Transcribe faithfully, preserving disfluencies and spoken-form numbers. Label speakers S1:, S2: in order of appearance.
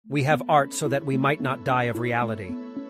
S1: We have art so that we might not die of reality.